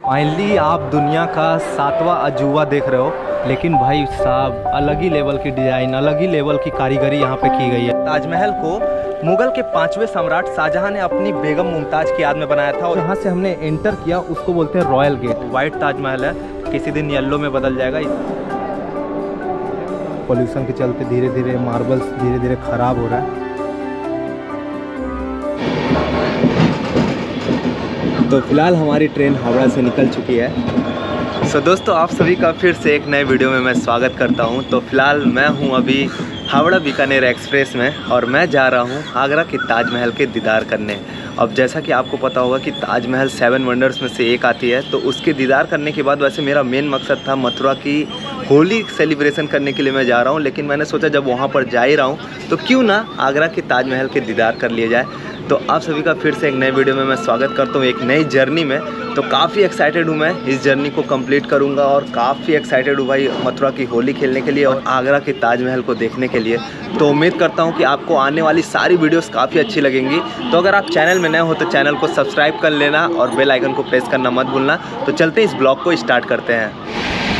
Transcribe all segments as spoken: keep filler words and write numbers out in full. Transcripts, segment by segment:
Finally आप दुनिया का सातवां अजूबा देख रहे हो, लेकिन भाई साहब अलग ही लेवल की डिज़ाइन, अलग ही लेवल की कारीगरी यहाँ पे की गई है। ताजमहल को मुगल के पांचवें सम्राट शाहजहां ने अपनी बेगम मुमताज़ की याद में बनाया था और यहाँ से हमने एंटर किया, उसको बोलते हैं रॉयल गेट। वाइट ताजमहल है, किसी दिन येलो में बदल जाएगा। पॉल्यूशन के चलते धीरे धीरे मार्बल्स धीरे धीरे ख़राब हो रहा है। तो फिलहाल हमारी ट्रेन हावड़ा से निकल चुकी है। सो so, दोस्तों आप सभी का फिर से एक नए वीडियो में मैं स्वागत करता हूं। तो फिलहाल मैं हूं अभी हावड़ा बीकानेर एक्सप्रेस में और मैं जा रहा हूं आगरा के ताजमहल के दीदार करने। अब जैसा कि आपको पता होगा कि ताजमहल सेवन वंडर्स में से एक आती है, तो उसके दीदार करने के बाद वैसे मेरा मेन मकसद था मथुरा की होली सेलिब्रेशन करने के लिए मैं जा रहा हूँ, लेकिन मैंने सोचा जब वहाँ पर जा ही रहा हूँ तो क्यों ना आगरा के ताजमहल के दीदार कर लिए जाए। तो आप सभी का फिर से एक नए वीडियो में मैं स्वागत करता हूँ, एक नई जर्नी में। तो काफ़ी एक्साइटेड हूँ मैं, इस जर्नी को कंप्लीट करूँगा और काफ़ी एक्साइटेड हूँ भाई मथुरा की होली खेलने के लिए और आगरा के ताजमहल को देखने के लिए। तो उम्मीद करता हूँ कि आपको आने वाली सारी वीडियोस काफ़ी अच्छी लगेंगी। तो अगर आप चैनल में नए हो तो चैनल को सब्सक्राइब कर लेना और बेल आइकन को प्रेस करना मत भूलना। तो चलते इस ब्लॉग को स्टार्ट करते हैं।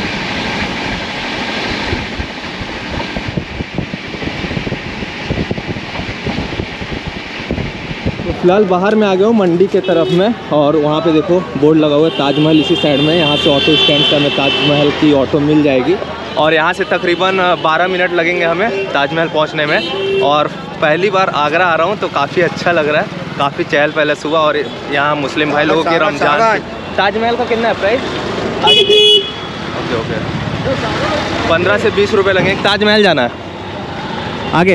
फिलहाल बाहर में आ गया हूँ मंडी के तरफ में और वहाँ पे देखो बोर्ड लगा हुआ है ताजमहल इसी साइड में। यहाँ से ऑटो स्टैंड से हमें ताजमहल की ऑटो मिल जाएगी और यहाँ से तकरीबन बारह मिनट लगेंगे हमें ताजमहल पहुँचने में। और पहली बार आगरा आ रहा हूँ तो काफ़ी अच्छा लग रहा है, काफ़ी चहल पहले सुबह। और यहाँ मुस्लिम भाई लोगों के रमजान। ताजमहल का कितना है प्राइस? ओके ओके पंद्रह से बीस रुपये लगेंगे। ताजमहल जाना है आगे।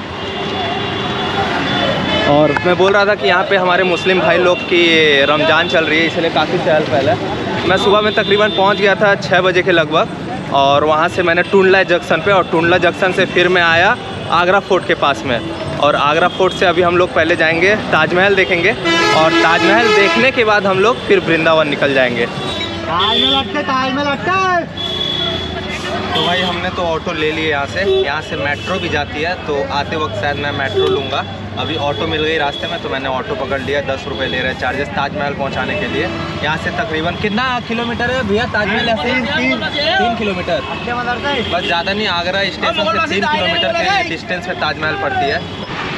और मैं बोल रहा था कि यहाँ पे हमारे मुस्लिम भाई लोग की रमज़ान चल रही है, इसलिए काफ़ी चहल पहल है। मैं सुबह में तकरीबन पहुँच गया था छः बजे के लगभग और वहाँ से मैंने टुंडला जंक्शन पे और टुंडला जंक्शन से फिर मैं आया आगरा फोर्ट के पास में। और आगरा फोर्ट से अभी हम लोग पहले जाएंगे ताजमहल देखेंगे और ताजमहल देखने के बाद हम लोग फिर वृंदावन निकल जाएंगे। तो भाई हमने तो ऑटो ले लिए यहाँ से, यहाँ से मेट्रो भी जाती है, तो आते वक्त शायद मैं मेट्रो लूँगा। अभी ऑटो मिल गई रास्ते में तो मैंने ऑटो पकड़ लिया। दस रुपये ले रहे हैं चार्जेस ताजमहल पहुँचाने के लिए। यहाँ से तकरीबन कितना किलोमीटर है भैया ताजमहल? ऐसे तीन, तीन किलोमीटर बस, ज़्यादा नहीं। आगरा स्टेशन से तीन किलोमीटर के डिस्टेंस पे ताजमहल पड़ती है।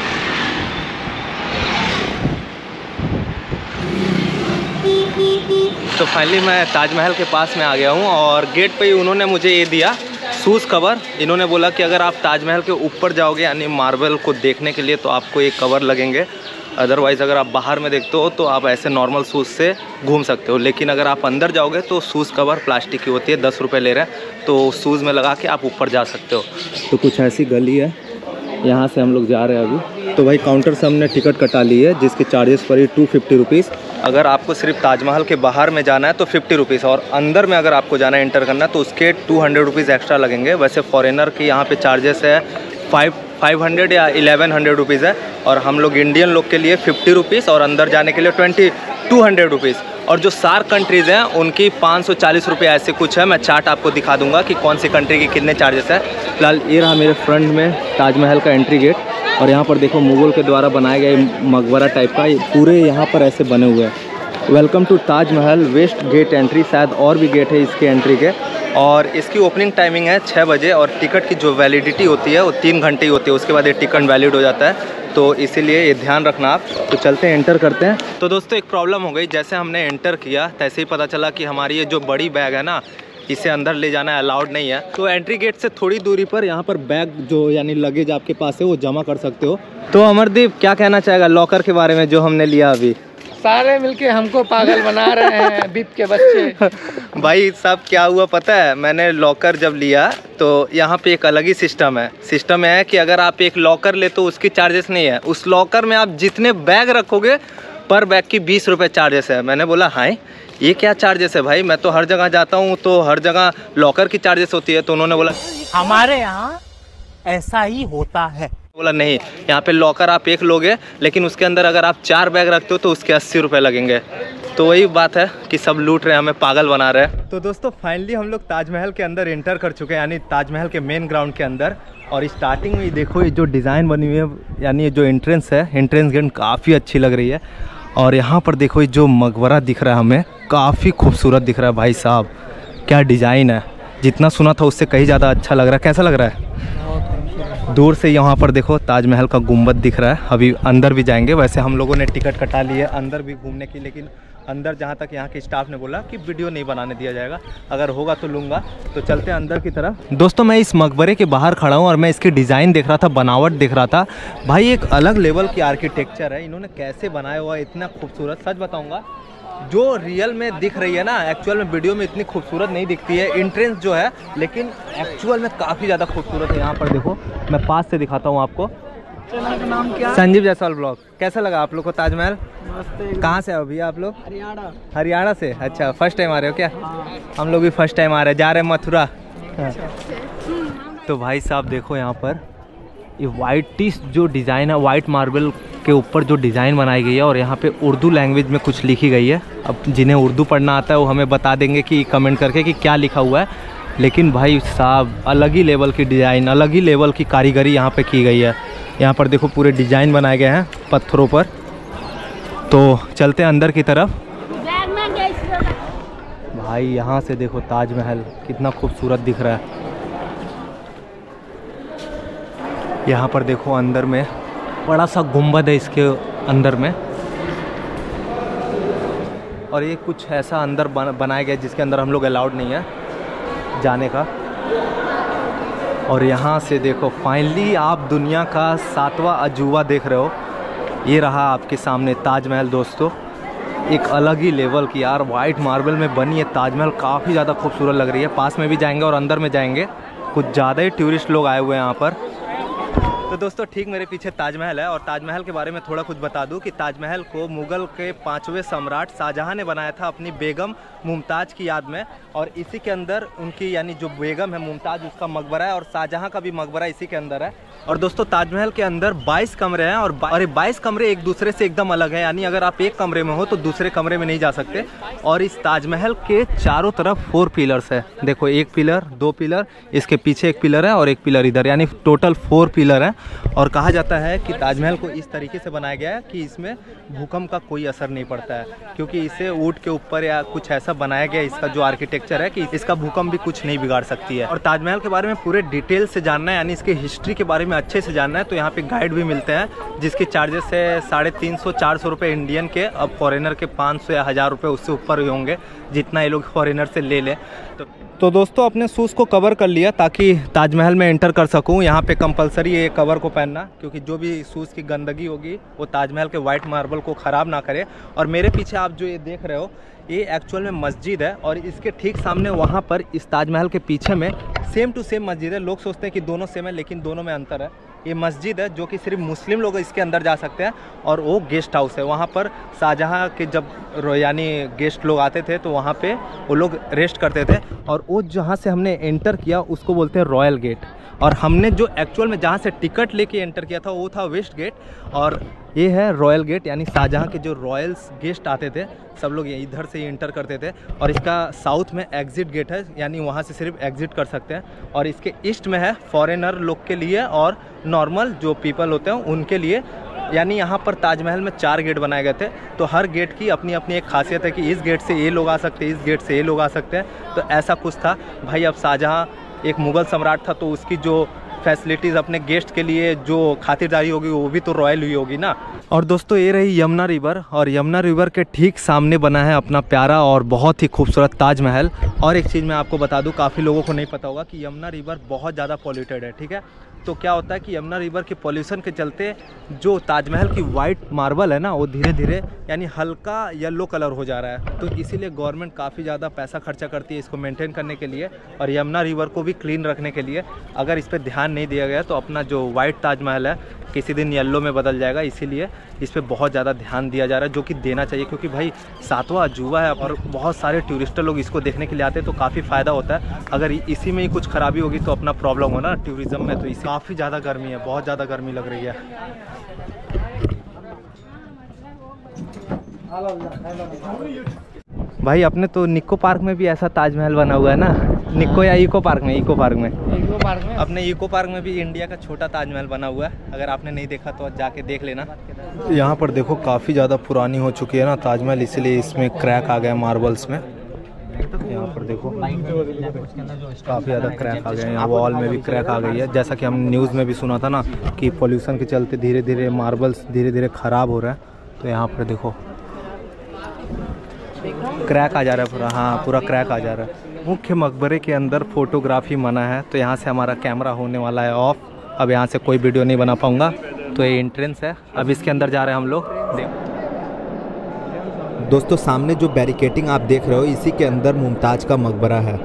तो फाइनली मैं ताजमहल के पास में आ गया हूँ और गेट पे ही उन्होंने मुझे ये दिया शूज़ कवर। इन्होंने बोला कि अगर आप ताजमहल के ऊपर जाओगे यानी मार्बल को देखने के लिए तो आपको एक कवर लगेंगे, अदरवाइज़ अगर आप बाहर में देखते हो तो आप ऐसे नॉर्मल शूज़ से घूम सकते हो। लेकिन अगर आप अंदर जाओगे तो शूज़ कवर प्लास्टिक की होती है, दस रुपये ले रहे हैं, तो शूज़ में लगा के आप ऊपर जा सकते हो। तो कुछ ऐसी गली है, यहाँ से हम लोग जा रहे हैं अभी। तो भाई काउंटर से हमने टिकट कटा ली है जिसके चार्जेस पड़ी टू फिफ्टी रुपीज़। अगर आपको सिर्फ ताजमहल के बाहर में जाना है तो फिफ्टी रुपीज़ और अंदर में अगर आपको जाना है एंटर करना है तो उसके टू हंड्रेड रुपीज़ एक्स्ट्रा लगेंगे। वैसे फॉरेनर के यहाँ पे चार्जेस है फाइव फाइव हंड्रेड या इलेवन हंड्रेड रुपीज़ है और हम लोग इंडियन लोग के लिए फिफ्टी रुपीज़ और अंदर जाने के लिए ट्वेंटी टू हंड्रेड रुपीज़। और जो सार्क कंट्रीज़ हैं उनकी पाँच सौ चालीस रुपये ऐसे कुछ है। मैं चार्ट आपको दिखा दूंगा कि कौन सी कंट्री के कितने चार्जेस है। फिलहाल ये रहा मेरे फ्रंट में ताजमहल का एंट्री गेट और यहाँ पर देखो मुगल के द्वारा बनाए गए मकबरा टाइप का पूरे यहाँ पर ऐसे बने हुए हैं। Welcome to Taj Mahal west gate entry. शायद और भी गेट है इसके एंट्री के। और इसकी ओपनिंग टाइमिंग है छः बजे और टिकट की जो वैलिडिटी होती है वो तीन घंटे ही होती है, उसके बाद ये टिकट वैलिड हो जाता है, तो इसीलिए ये ध्यान रखना आप। तो चलते हैं एंटर करते हैं। तो दोस्तों एक प्रॉब्लम हो गई, जैसे हमने एंटर किया तैसे ही पता चला कि हमारी ये जो बड़ी बैग है ना इसे अंदर ले जाना अलाउड नहीं है। तो एंट्री गेट से थोड़ी दूरी पर यहाँ पर बैग जो यानी लगेज आपके पास है वो जमा कर सकते हो। तो अमरदीप क्या कहना चाहेगा लॉकर के बारे में जो हमने लिया अभी? सारे मिलके हमको पागल बना रहे हैं बीप के बच्चे। भाई साहब क्या हुआ पता है, मैंने लॉकर जब लिया तो यहाँ पे एक अलग ही सिस्टम है। सिस्टम है कि अगर आप एक लॉकर ले तो उसकी चार्जेस नहीं है, उस लॉकर में आप जितने बैग रखोगे पर बैग की बीस रुपये चार्जेस है। मैंने बोला हाँ ये क्या चार्जेस है भाई, मैं तो हर जगह जाता हूँ तो हर जगह लॉकर की चार्जेस होती है। तो उन्होंने बोला हमारे यहाँ ऐसा ही होता है। बोला नहीं, यहाँ पे लॉकर आप एक लोगे लेकिन उसके अंदर अगर आप चार बैग रखते हो तो उसके अस्सी रुपये लगेंगे। तो वही बात है कि सब लूट रहे हैं, हमें पागल बना रहे हैं। तो दोस्तों फाइनली हम लोग ताजमहल के अंदर एंटर कर चुके हैं, यानी ताजमहल के मेन ग्राउंड के अंदर। और स्टार्टिंग में देखो ये जो डिज़ाइन बनी हुई है यानी ये जो एंट्रेंस है, एंट्रेंस गेट काफ़ी अच्छी लग रही है। और यहाँ पर देखो ये जो मकबरा दिख रहा है हमें काफ़ी खूबसूरत दिख रहा है भाई साहब, क्या डिज़ाइन है, जितना सुना था उससे कहीं ज़्यादा अच्छा लग रहा है। कैसा लग रहा है? दूर से यहाँ पर देखो ताजमहल का गुंबद दिख रहा है। अभी अंदर भी जाएंगे, वैसे हम लोगों ने टिकट कटा ली है अंदर भी घूमने की, लेकिन अंदर जहाँ तक यहाँ के स्टाफ ने बोला कि वीडियो नहीं बनाने दिया जाएगा, अगर होगा तो लूँगा। तो चलते हैं अंदर की तरफ। दोस्तों मैं इस मकबरे के बाहर खड़ा हूँ और मैं इसकी डिज़ाइन देख रहा था, बनावट देख रहा था। भाई एक अलग लेवल की आर्किटेक्चर है, इन्होंने कैसे बनाया हुआ है इतना खूबसूरत। सच बताऊँगा जो रियल में दिख रही है ना, एक्चुअल में वीडियो में इतनी खूबसूरत नहीं दिखती है इंट्रेंस जो है, लेकिन एक्चुअल में काफ़ी ज़्यादा खूबसूरत है। यहाँ पर देखो मैं पास से दिखाता हूँ आपको। चैनल का नाम क्या? संजीव जायसवाल ब्लॉग। कैसा लगा आप लोग को ताजमहल? कहाँ से हो भैया आप लोग? हरियाणा। हरियाणा से? अच्छा, फर्स्ट टाइम आ रहे हो क्या? हम लोग भी फर्स्ट टाइम आ रहे हैं, जा रहे हैं मथुरा। तो भाई साहब देखो यहाँ पर ये वाइटिश जो डिज़ाइन है, वाइट मार्बल के ऊपर जो डिज़ाइन बनाई गई है, और यहाँ पे उर्दू लैंग्वेज में कुछ लिखी गई है। अब जिन्हें उर्दू पढ़ना आता है वो हमें बता देंगे कि कमेंट करके कि क्या लिखा हुआ है। लेकिन भाई साहब अलग ही लेवल की डिज़ाइन, अलग ही लेवल की कारीगरी यहाँ पे की गई है। यहाँ पर देखो पूरे डिज़ाइन बनाए गए हैं पत्थरों पर। तो चलते हैं अंदर की तरफ। भाई यहाँ से देखो ताजमहल कितना खूबसूरत दिख रहा है। यहाँ पर देखो अंदर में बड़ा सा गुंबद है इसके अंदर में, और ये कुछ ऐसा अंदर बन, बनाया गया जिसके अंदर हम लोग अलाउड नहीं है जाने का। और यहाँ से देखो फाइनली आप दुनिया का सातवां अजूबा देख रहे हो, ये रहा आपके सामने ताजमहल। दोस्तों एक अलग ही लेवल की यार वाइट मार्बल में बनी है ताजमहल, काफ़ी ज़्यादा खूबसूरत लग रही है। पास में भी जाएंगे और अंदर में जाएंगे, कुछ ज़्यादा ही टूरिस्ट लोग आए हुए हैं यहाँ पर। तो दोस्तों ठीक मेरे पीछे ताजमहल है, और ताजमहल के बारे में थोड़ा कुछ बता दूं कि ताजमहल को मुगल के पांचवें सम्राट शाहजहां ने बनाया था अपनी बेगम मुमताज़ की याद में, और इसी के अंदर उनकी यानी जो बेगम है मुमताज़ उसका मकबरा है, और शाहजहां का भी मकबरा इसी के अंदर है। और दोस्तों ताजमहल के अंदर बाईस कमरे हैं, और और बाईस कमरे एक दूसरे से एकदम अलग हैं, यानी अगर आप एक कमरे में हो तो दूसरे कमरे में नहीं जा सकते। और इस ताजमहल के चारों तरफ फोर पिलर्स है, देखो एक पिलर, दो पिलर, इसके पीछे एक पिलर है और एक पिलर इधर, यानी टोटल फोर पिलर है। और कहा जाता है कि ताजमहल को इस तरीके से बनाया गया है कि इसमें भूकंप का कोई असर नहीं पड़ता है, क्योंकि इसे ऊंट के ऊपर या कुछ ऐसा बनाया गया, इसका जो आर्किटेक्चर है कि इसका भूकंप भी कुछ नहीं बिगाड़ सकती है। और ताजमहल के बारे में पूरे डिटेल से जानना है, यानी इसकी हिस्ट्री के बारे में अच्छे से जानना है, तो यहाँ पे गाइड भी मिलते हैं जिसके चार्जेस है साढ़े तीन सौ चार सौ रुपये इंडियन के। अब फॉरेनर के पाँच सौ या हज़ार रुपये उससे ऊपर ही होंगे जितना ये लोग फॉरेनर से ले लें। तो तो दोस्तों अपने शूज़ को कवर कर लिया ताकि ताजमहल में एंटर कर सकूं। यहाँ पे कंपलसरी है कवर को पहनना, क्योंकि जो भी शूज़ की गंदगी होगी वो ताजमहल के वाइट मार्बल को ख़राब ना करे। और मेरे पीछे आप जो ये देख रहे हो ये एक्चुअल में मस्जिद है, और इसके ठीक सामने वहाँ पर इस ताजमहल के पीछे में सेम टू सेम मस्जिद है। लोग सोचते हैं कि दोनों सेम है, लेकिन दोनों में अंतर है। ये मस्जिद है जो कि सिर्फ मुस्लिम लोग इसके अंदर जा सकते हैं, और वो गेस्ट हाउस है। वहाँ पर शाहजहाँ के जब यानी गेस्ट लोग आते थे तो वहाँ पे वो लोग रेस्ट करते थे, और वो जहाँ से हमने एंटर किया उसको बोलते हैं रॉयल गेट। और हमने जो एक्चुअल में जहाँ से टिकट लेके एंटर किया था वो था वेस्ट गेट, और ये है रॉयल गेट, यानी शाहजहाँ के जो रॉयल्स गेस्ट आते थे सब लोग इधर से ही एंटर करते थे। और इसका साउथ में एग्जिट गेट है, यानी वहाँ से सिर्फ एग्जिट कर सकते हैं। और इसके ईस्ट में है फॉरेनर लोग के लिए और नॉर्मल जो पीपल होते हैं उनके लिए। यानी यहाँ पर ताजमहल में चार गेट बनाए गए थे, तो हर गेट की अपनी अपनी एक खासियत है कि इस गेट से ये लोग आ सकते हैं, इस गेट से ये लोग आ सकते हैं। तो ऐसा कुछ था भाई। अब शाहजहाँ एक मुग़ल सम्राट था, तो उसकी जो फैसिलिटीज़ अपने गेस्ट के लिए जो खातिरदारी होगी वो भी तो रॉयल हुई होगी ना। और दोस्तों ये रही यमुना रिवर, और यमुना रिवर के ठीक सामने बना है अपना प्यारा और बहुत ही खूबसूरत ताजमहल। और एक चीज़ मैं आपको बता दूं, काफ़ी लोगों को नहीं पता होगा कि यमुना रिवर बहुत ज़्यादा पॉल्यूटेड है, ठीक है। तो क्या होता है कि यमुना रिवर के पॉल्यूशन के चलते जो ताजमहल की वाइट मार्बल है ना वो धीरे धीरे यानी हल्का येलो कलर हो जा रहा है। तो इसीलिए गवर्नमेंट काफ़ी ज़्यादा पैसा खर्चा करती है इसको मेंटेन करने के लिए और यमुना रिवर को भी क्लीन रखने के लिए। अगर इस पर ध्यान नहीं दिया गया तो अपना जो वाइट ताजमहल है किसी दिन येलो में बदल जाएगा। इसीलिए इस पर बहुत ज़्यादा ध्यान दिया जा रहा है, जो कि देना चाहिए, क्योंकि भाई सातवां अजूबा है और बहुत सारे टूरिस्ट लोग इसको देखने के लिए आते हैं, तो काफ़ी फ़ायदा होता है। अगर इसी में ही कुछ खराबी होगी तो अपना प्रॉब्लम हो ना टूरिज़्म में। तो इसी काफ़ी ज़्यादा गर्मी है, बहुत ज़्यादा गर्मी लग रही है। भाई अपने तो निक्को पार्क में भी ऐसा ताजमहल बना हुआ है ना। निक्को या इको पार्क में? इको पार्क में। इको पार्क में अपने इको पार्क में भी इंडिया का छोटा ताजमहल बना हुआ है, अगर आपने नहीं देखा तो जाके देख लेना। यहाँ पर देखो काफ़ी ज़्यादा पुरानी हो चुकी है ना ताजमहल, इसलिए इसमें क्रैक आ गया मार्बल्स में। यहाँ पर देखो काफ़ी ज़्यादा क्रैक आ गया है, यहाँ वॉल में भी क्रैक आ गई है। जैसा कि हम न्यूज़ में भी सुना था ना कि पोल्यूशन के चलते धीरे धीरे मार्बल्स धीरे धीरे ख़राब हो रहा है, तो यहाँ पर देखो क्रैक आ जा रहा है पूरा। हाँ, पूरा क्रैक आ जा रहा है। मुख्य मकबरे के अंदर फोटोग्राफी मना है, तो यहाँ से हमारा कैमरा होने वाला है ऑफ। अब यहाँ से कोई वीडियो नहीं बना पाऊँगा। तो ये एंट्रेंस है, अब इसके अंदर जा रहे हैं हम लोग। दोस्तों सामने जो बैरिकेटिंग आप देख रहे हो इसी के अंदर मुमताज़ का मकबरा है।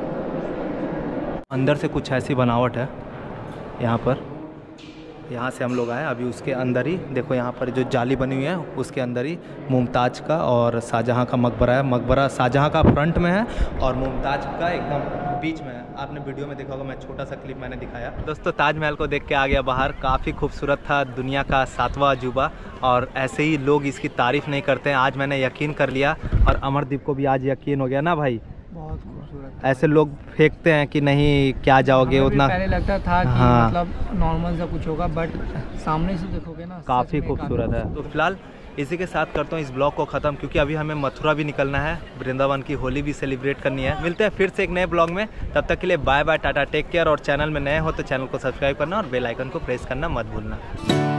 अंदर से कुछ ऐसी बनावट है यहाँ पर। यहाँ से हम लोग आए, अभी उसके अंदर ही देखो यहाँ पर जो जाली बनी हुई है उसके अंदर ही मुमताज़ का और शाहजहाँ का मकबरा है। मकबरा शाहजहाँ का फ्रंट में है और मुमताज़ का एकदम बीच में है। आपने वीडियो में देखा होगा, मैं छोटा सा क्लिप मैंने दिखाया। दोस्तों ताजमहल को देख के आ गया बाहर, काफ़ी खूबसूरत था, दुनिया का सातवां अजूबा, और ऐसे ही लोग इसकी तारीफ़ नहीं करते हैं। आज मैंने यकीन कर लिया और अमरदीप को भी आज यकीन हो गया ना भाई। बहुत खूबसूरत। ऐसे लोग फेंकते हैं कि नहीं क्या जाओगे उतना, पहले लगता था कि हाँ, मतलब नॉर्मल सा कुछ होगा, बट सामने से देखोगे ना काफ़ी खूबसूरत है। तो फिलहाल इसी के साथ करता हूँ इस ब्लॉग को ख़त्म, क्योंकि अभी हमें मथुरा भी निकलना है, वृंदावन की होली भी सेलिब्रेट करनी है। मिलते हैं फिर से एक नए ब्लॉग में, तब तक के लिए बाय बाय, टाटा, टेक केयर। और चैनल में नए हो तो चैनल को सब्सक्राइब करना और बेल आइकन को प्रेस करना मत भूलना।